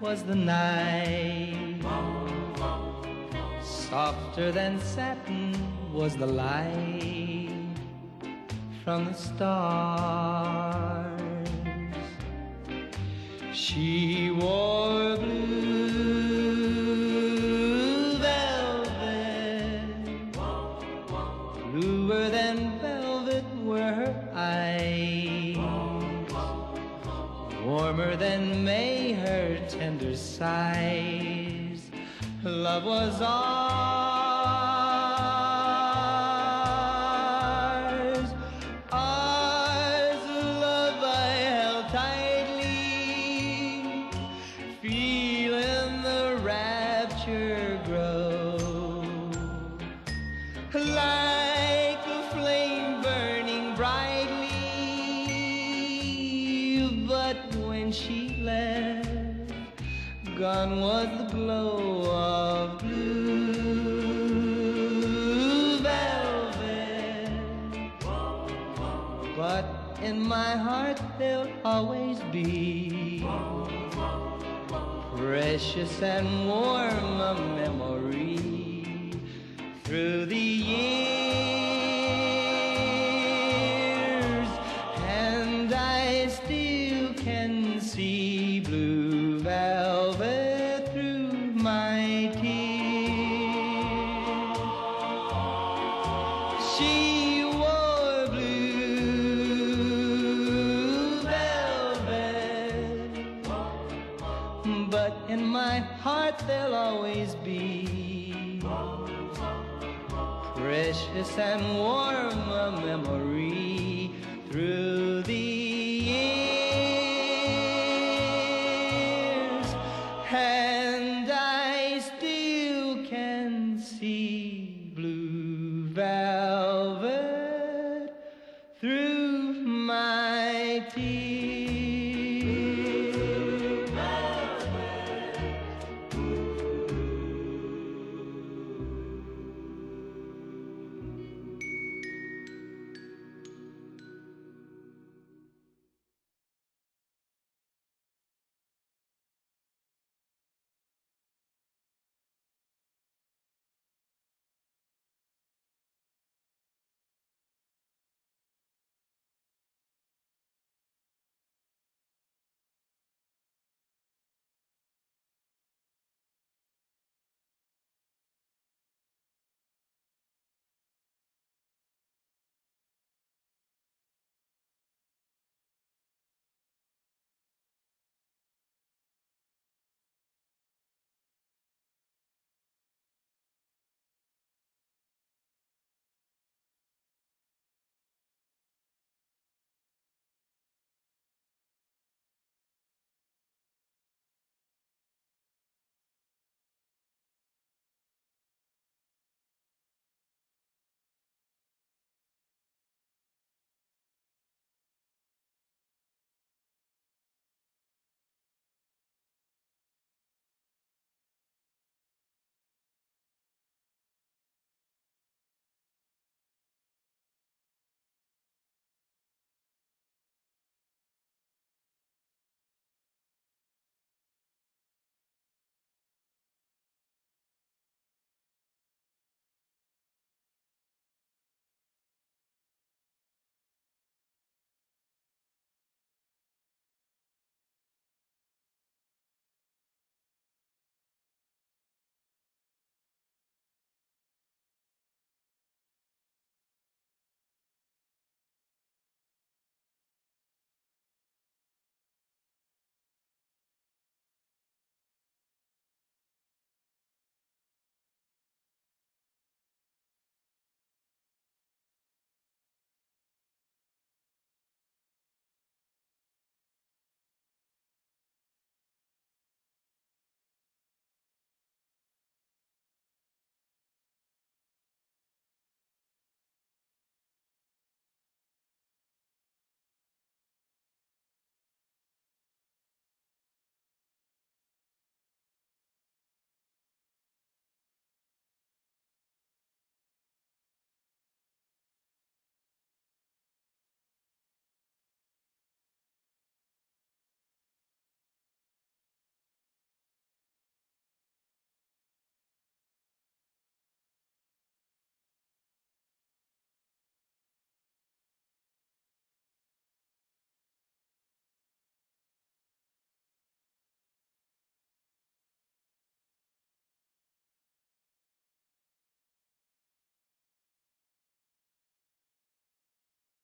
was the night, softer than satin was the light from the stars. She wore blue velvet, bluer than velvet were her eyes, warmer than May her tender sighs. Love was ours, ours, love I held tightly, feeling the rapture grow, like a flame burning brightly. But when she left, gone was the glow of blue velvet. But in my heart there'll always be precious and warm a memory through the years, and I still can see blue velvet through my tears. She wore blue velvet, but in my heart there'll always be precious and warm a memory through the years, and I still can see blue velvet through my tears.